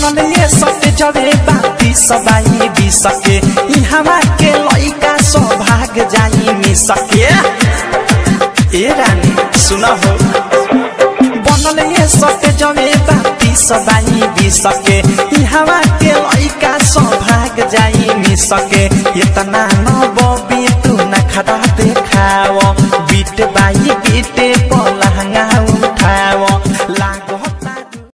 बनल ये सटे जबे बाती सबाई भी सके इहवा के लइका सौभाग जाई मी सके ए रानी सुना हो बनल ये सटे जबे बाती सबाई भी सके इहवा के लइका सौभाग जाई मी सके इतना